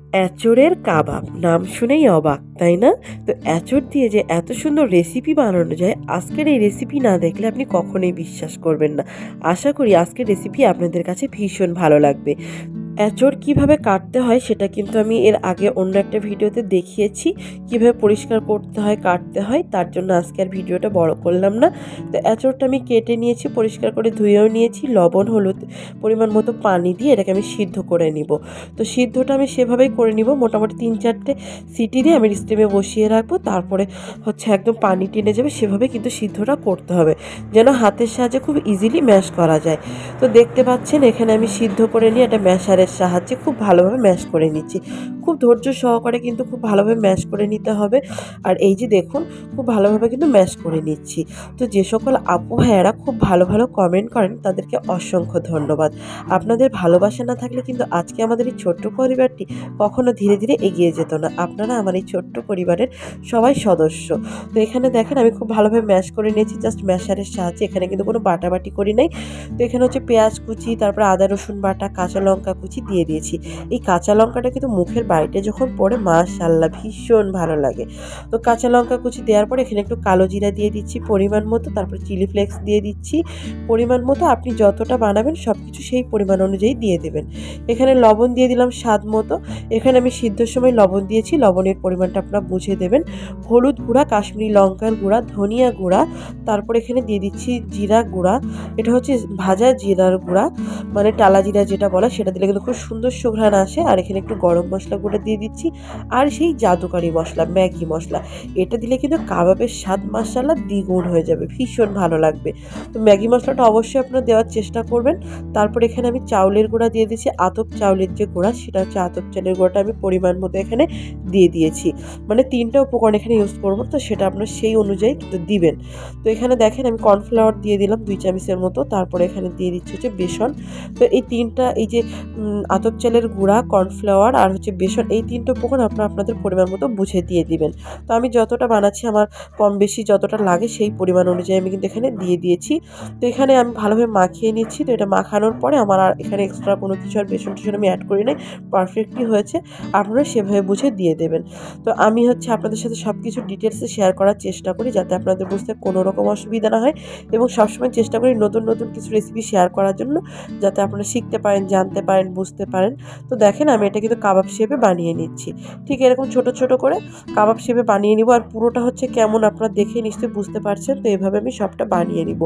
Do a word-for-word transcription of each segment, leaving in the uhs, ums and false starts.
এঁচোড়ের কাবাব নাম শুনেই অবাক, তাই না? তো এঁচোড় দিয়ে যে এত সুন্দর রেসিপি বানানো যায়, আজকের এই রেসিপি না দেখলে আপনি কখনোই বিশ্বাস করবেন না। আশা করি আজকের রেসিপি আপনাদের কাছে ভীষণ ভালো লাগবে। এঁচোড় কীভাবে কাটতে হয় সেটা কিন্তু আমি এর আগে অন্য একটা ভিডিওতে দেখিয়েছি। কিভাবে পরিষ্কার করতে হয়, কাটতে হয়, তার জন্য আজকে আর ভিডিওটা বড় করলাম না। তো এঁচোড়টা আমি কেটে নিয়েছি, পরিষ্কার করে ধুয়েও নিয়েছি। লবণ, হলুদ, পরিমাণ মতো পানি দিয়ে এটাকে আমি সিদ্ধ করে নিব। তো সিদ্ধটা আমি সেভাবেই করে নিব, মোটামুটি তিন চারটে সিটি দিয়ে আমি স্টিমে বসিয়ে রাখবো। তারপরে হচ্ছে একদম পানি টেনে যাবে, সেভাবে কিন্তু সিদ্ধটা করতে হবে, যেন হাতের সাহায্যে খুব ইজিলি ম্যাশ করা যায়। তো দেখতে পাচ্ছেন এখানে আমি সিদ্ধ করে নিয়ে একটা ম্যাশারের সাহায্যে খুব ভালোভাবে ম্যাশ করে নিচ্ছি। খুব ধৈর্য সহকারে কিন্তু খুব ভালোভাবে ম্যাশ করে নিতে হবে। আর এই যে দেখুন, খুব ভালোভাবে কিন্তু ম্যাশ করে নিচ্ছি। তো যে সকল আপু ভাইয়ারা খুব ভালো ভালো কমেন্ট করেন, তাদেরকে অসংখ্য ধন্যবাদ। আপনাদের ভালোবাসা না থাকলে কিন্তু আজকে আমাদের এই ছোট্ট পরিবারটি কখনো ধীরে ধীরে এগিয়ে যেত না। আপনারা আমার এই ছোট্ট পরিবারের সবাই সদস্য। তো এখানে দেখেন আমি খুব ভালোভাবে ম্যাশ করে নিয়েছি, জাস্ট ম্যাশারের সাহায্যে। এখানে কিন্তু কোনো বাটাবাটি করি নাই। তো এখানে হচ্ছে পেঁয়াজ কুচি, তারপরে আদা রসুন বাটা, কাঁচা লঙ্কা কুচি দিয়ে দিয়েছি। এই কাঁচা লঙ্কাটা কিন্তু মুখের বাইরে যখন পড়ে মাশাআল্লাহ ভীষণ ভালো লাগে। তো কাঁচা লঙ্কা কুচি দেওয়ার পর এখানে একটু কালো জিরা দিয়ে দিচ্ছি পরিমাণ মতো, তারপর চিলি ফ্লেক্স দিয়ে দিচ্ছি পরিমাণ মতো। আপনি যতটা বানাবেন সব কিছু সেই পরিমাণ অনুযায়ী দিয়ে দেবেন। এখানে লবণ দিয়ে দিলাম স্বাদ মতো। এখানে আমি সিদ্ধর সময় লবণ দিয়েছি, লবণের পরিমাণটা আপনারা বুঝে দেবেন। হলুদ গুঁড়া, কাশ্মীরি লঙ্কার গুঁড়া, ধনিয়া গুঁড়া, তারপর এখানে দিয়ে দিচ্ছি জিরা গুঁড়া। এটা হচ্ছে ভাজা জিরার গুঁড়া, মানে টালা জিরা যেটা বলা, সেটা দিলে কিন্তু খুব সুন্দর সুঘ্রাণ আসে। আর এখানে একটু গরম মশলা গুঁড়ো দিয়ে দিচ্ছি, আর সেই জাদুকারি মশলা, ম্যাগি মশলা। এটা দিলে কিন্তু কাবাবের স্বাদ মাশাআল্লাহ দ্বিগুণ হয়ে যাবে, ভীষণ ভালো লাগবে। তো ম্যাগি মশলাটা অবশ্যই আপনারা দেওয়ার চেষ্টা করবেন। তারপর এখানে আমি চাউলের গুঁড়া দিয়ে দিচ্ছি, আতপ চাউলের যে গুঁড়া, সেটা হচ্ছে আতপ চাউলের গুঁড়াটা আমি পরিমাণ মতো এখানে দিয়ে দিয়েছি। মানে তিনটা উপকরণ এখানে ইউজ করবো, তো সেটা আপনার সেই অনুযায়ী কিন্তু দিবেন। তো এখানে দেখেন আমি কর্নফ্লাওয়ার দিয়ে দিলাম দুই চামচের মতো। তারপরে এখানে দিয়ে দিচ্ছি হচ্ছে বেসন। তো এই তিনটা, এই যে আতপ চালের গুঁড়া, কর্নফ্লাওয়ার আর হচ্ছে বেসন, এই তিনটা উপকরণ আপনারা আপনাদের পরিমাণ মতো বুঝে দিয়ে দিবেন। তো আমি যতটা বানাচ্ছি, আমার কম বেশি যতটা লাগে সেই পরিমাণ অনুযায়ী আমি কিন্তু এখানে দিয়ে দিয়েছি। তো এখানে আমি ভালোভাবে মাখিয়ে নিচ্ছি। তো এটা মাখানোর পরে আমার আর এখানে এক্সট্রা কোনো কিছু আর বেসন টেসন আমি অ্যাড করি নাই, পারফেক্টলি হয়েছে। আপনারা সেভাবে বুঝে দিয়ে দেবেন। তো আমি হচ্ছে আপনাদের সাথে সব কিছু ডিটেলসে শেয়ার করার চেষ্টা করি, যাতে আপনাদের বুঝতে কোনো রকম অসুবিধা না হয়, এবং সবসময় চেষ্টা করি নতুন নতুন কিছু রেসিপি শেয়ার করার জন্য, যাতে আপনারা শিখতে পারেন, জানতে পারেন, বুঝতে পারেন। তো দেখেন আমি এটা কিন্তু কাবাব শেপে বানিয়ে নিচ্ছি। ঠিক এরকম ছোট ছোট করে কাবাব শেপে বানিয়ে নিব। আর পুরোটা হচ্ছে কেমন আপনারা দেখে নিশ্চয়ই বুঝতে পারছেন। তো এভাবে আমি সবটা বানিয়ে নিব।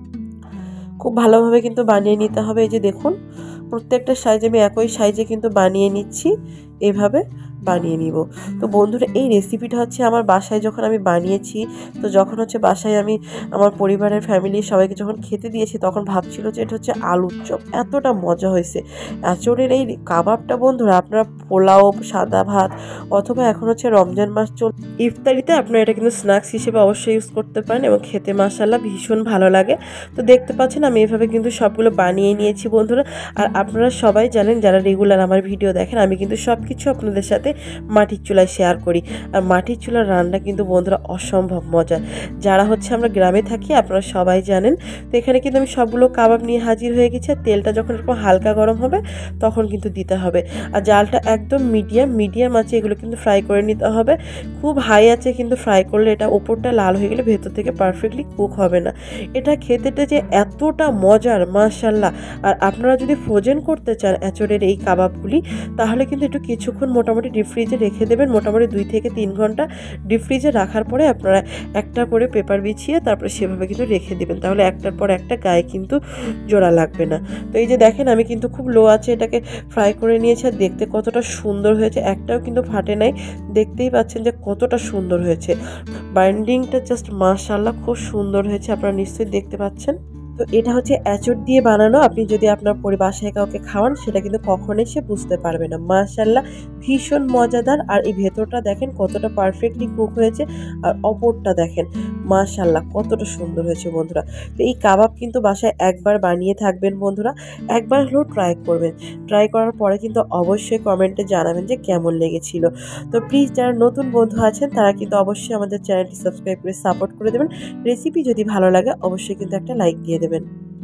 খুব ভালোভাবে কিন্তু বানিয়ে নিতে হবে। এই যে দেখুন, প্রত্যেকটা সাইজ আমি একই সাইজে কিন্তু বানিয়ে নিচ্ছি, এভাবে বানিয়ে নিব। তো বন্ধুরা, এই রেসিপিটা হচ্ছে আমার বাসায় যখন আমি বানিয়েছি, তো যখন হচ্ছে বাসায় আমি আমার পরিবারের ফ্যামিলি সবাইকে যখন খেতে দিয়েছি, তখন ভাবছিল যে এটা হচ্ছে আলুর চপ। এতটা মজা হয়েছে এঁচোড়ের এই কাবাবটা। বন্ধুরা, আপনারা পোলাও, সাদা ভাত, অথবা এখন হচ্ছে রমজান মাস চল, ইফতারিতে আপনারা এটা কিন্তু স্ন্যাক্স হিসেবে অবশ্যই ইউজ করতে পারেন, এবং খেতে মাশাআল্লাহ ভীষণ ভালো লাগে। তো দেখতে পাচ্ছেন আমি এভাবে কিন্তু সবগুলো বানিয়ে নিয়েছি বন্ধুরা। আর আপনারা সবাই জানেন, যারা রেগুলার আমার ভিডিও দেখেন, আমি কিন্তু সব কিছু আপনাদের সাথে মাটির চুলায় শেয়ার করি। আর মাটির চুলার রান্না কিন্তু বন্ধুরা অসম্ভব মজা। যারা হচ্ছে আমরা গ্রামে থাকি, আপনারা সবাই জানেন। তো এখানে কিন্তু আমি সবগুলো কাবাব নিয়ে হাজির হয়ে গেছি। আর তেলটা যখন একটু হালকা গরম হবে, তখন কিন্তু দিতে হবে। আর জালটা একদম মিডিয়াম মিডিয়াম আছে, এগুলো কিন্তু ফ্রাই করে নিতে হবে। খুব হাই আছে কিন্তু ফ্রাই করলে এটা ওপরটা লাল হয়ে গেলে ভেতর থেকে পারফেক্টলি কুক হবে না। এটা খেতেটা যে এতটা মজার মাশাআল্লাহ। আর আপনারা যদি ফ্রোজেন করতে চান এঁচোড়ের এই কাবাবগুলি, তাহলে কিন্তু একটু কিছুক্ষণ মোটামুটি ডিপ ফ্রিজে রেখে দেবেন। মোটামুটি দুই থেকে তিন ঘন্টা ডিপ ফ্রিজে রাখার পরে আপনারা একটা করে পেপার বিছিয়ে তারপরে সেভাবে কিন্তু রেখে দেবেন, তাহলে একটার পর একটা গায়ে কিন্তু জোড়া লাগবে না। তো এই যে দেখেন আমি কিন্তু খুব লো আছে এটাকে ফ্রাই করে নিয়েছি। আর দেখতে কতটা সুন্দর হয়েছে, একটাও কিন্তু ফাটে নাই। দেখতেই পাচ্ছেন যে কতটা সুন্দর হয়েছে। বাইন্ডিংটা জাস্ট মাশাআল্লাহ খুব সুন্দর হয়েছে, আপনারা নিশ্চয়ই দেখতে পাচ্ছেন। তো এটা হচ্ছে এঁচোড় দিয়ে বানানো। আপনি যদি আপনার পরিবাসায় কাউকে খাওয়ান, সেটা কিন্তু কখনোই সে বুঝতে পারবে না। মাশাআল্লাহ ভীষণ মজাদার। আর এই ভেতরটা দেখেন কতটা পারফেক্টলি কুক হয়েছে, আর অপরটা দেখেন মাশাআল্লাহ কতটা সুন্দর হয়েছে বন্ধুরা। তো এই কাবাব কিন্তু বাসায় একবার বানিয়ে থাকবেন বন্ধুরা, একবার হলেও ট্রাই করবেন। ট্রাই করার পরে কিন্তু অবশ্যই কমেন্টে জানাবেন যে কেমন লেগেছিল। তো প্লিজ যারা নতুন বন্ধু আছেন, তারা কিন্তু অবশ্যই আমাদের চ্যানেলটি সাবস্ক্রাইব করে সাপোর্ট করে দেবেন। রেসিপি যদি ভালো লাগে অবশ্যই কিন্তু একটা লাইক দিয়ে দেবেন।